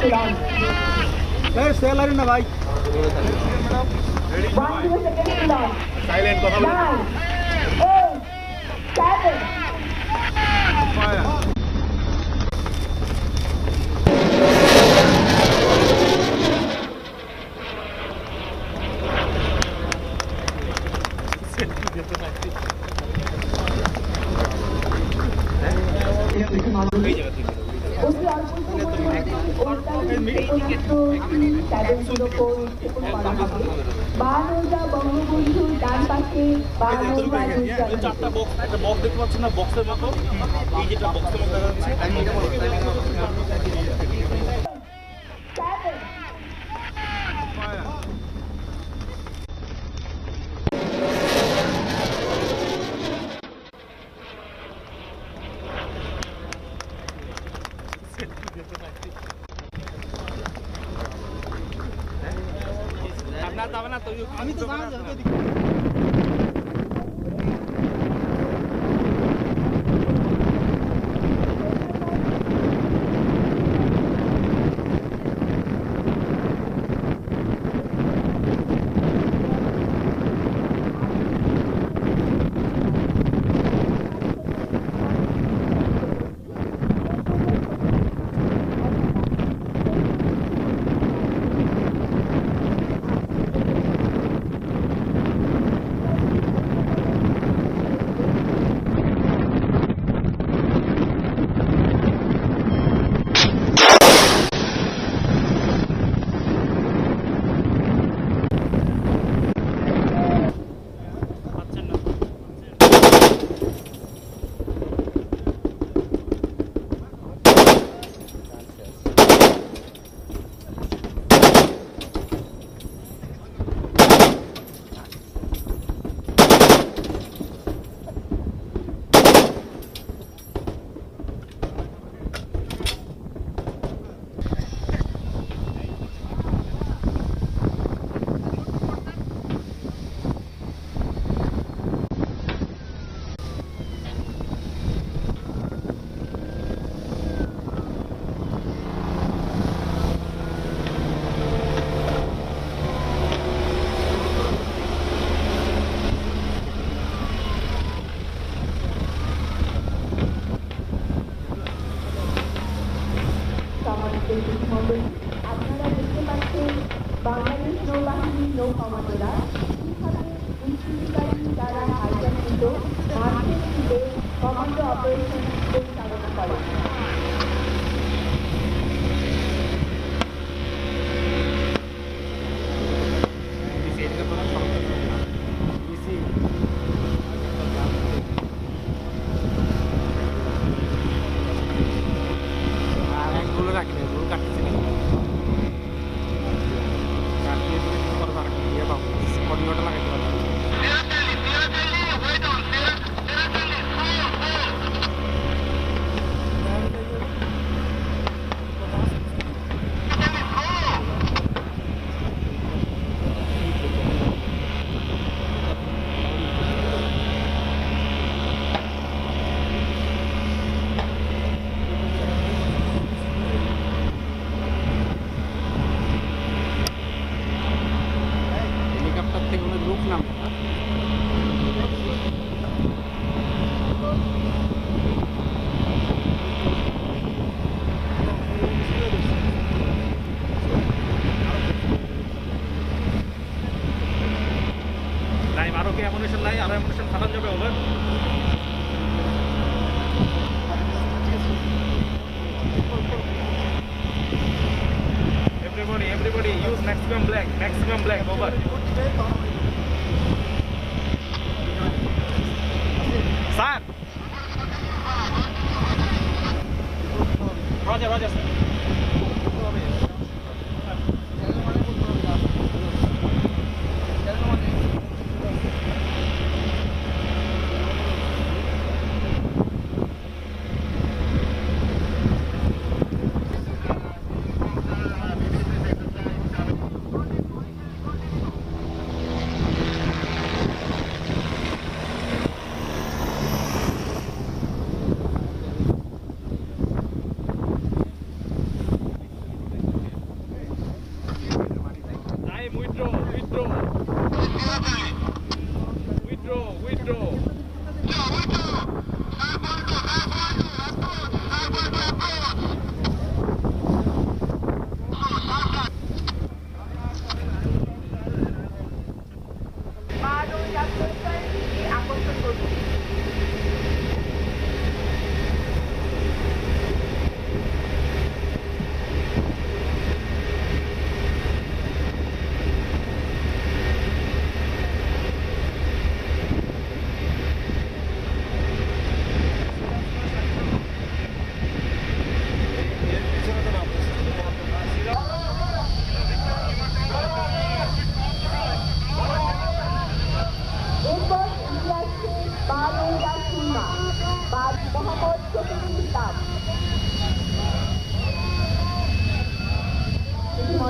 Seller ना भाई 1 seconds to launch. Silent কথা বলো 9, 8, 7. फायर চারটা বক্স একটা বক্স দেখতে পাচ্ছেন না বক্সের মতো এই যেটা বক্সের মতো আপনার যাবে না তো আমি তো জানা যাবে আপনারা দেখতে পাচ্ছেন বাংলাদেশ নৌবাহিনীর নৌ কমান্ডোরা কিভাবে উচ্চধিকারী দ্বারা হাইজ্যাককৃত মার্চের তীরে কমান্ডো অপারেশন পরিচালনা করে। Everybody use maximum black, over. Sir. Roger, sir.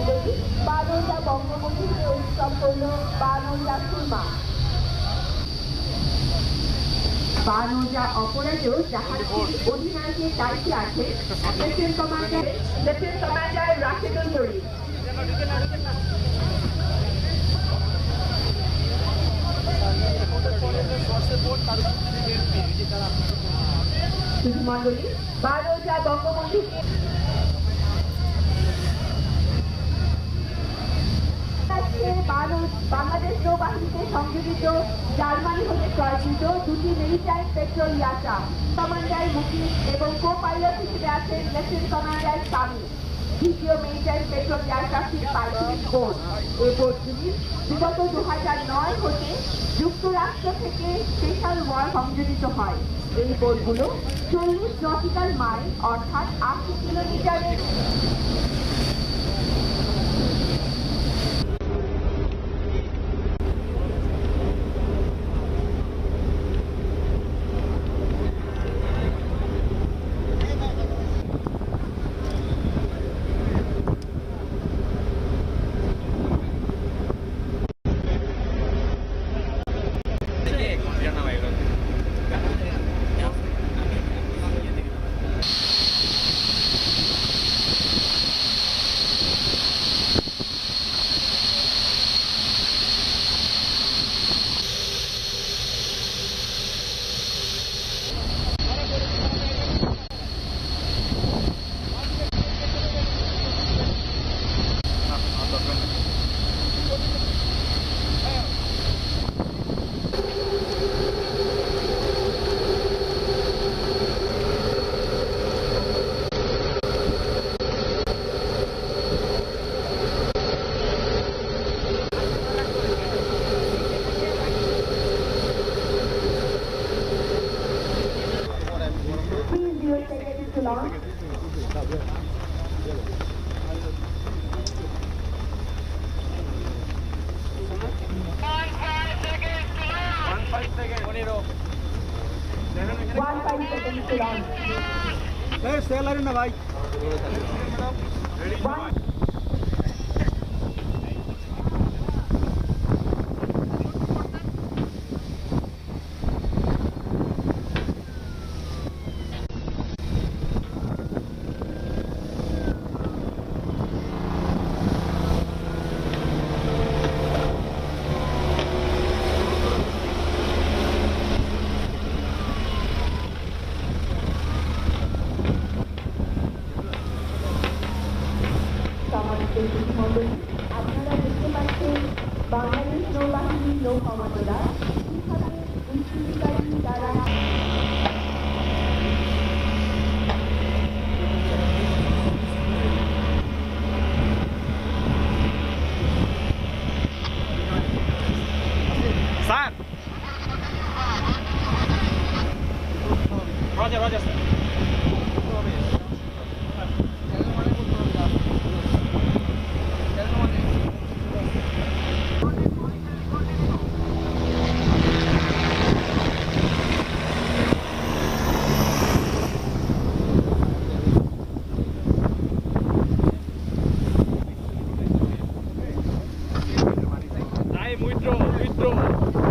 মণ্ডলী 12টা বঙ্গবন্ধুকে উৎসব করল 52টা সুরমা। 52টা অপরাধেও জাহাজটির অধিনায়কের দায়িত্বে আছে লেফটেন্যান্ট কমান্ডার রাশেদুল করিম। মণ্ডলী 12টা বঙ্গবন্ধুকে বাংলাদেশ নৌবাহিনীতে সংযোজিত জার্মানি হতে ক্রয়কৃত দুটি মেরিটাইম পেট্রোল ইয়াটা কমান্ডার মুকিম এবং কো পাইলট হিসেবে আছেন লেফটেন্যান্ট কমান্ডার সামি। দ্বিতীয় মেরিটাইম পেট্রোল এয়ারক্রাফটের পাইলট বোর্ড। এই বোর্ডগুলি বিগত 2009 হতে যুক্তরাষ্ট্র থেকে স্পেশাল ওয়ার সংযোজিত হয়। এই বোর্ডগুলো 40 নটিক্যাল মাইল অর্থাৎ 80 কিলোমিটারের না ভাই আপনারা দেখতে পাচ্ছেন বাংলাদেশ নৌবাহিনীর নৌ কমান্ডোরা কিভাবে উৎসুকারী দ্বারা sir Roger Roger sir Aí, muito.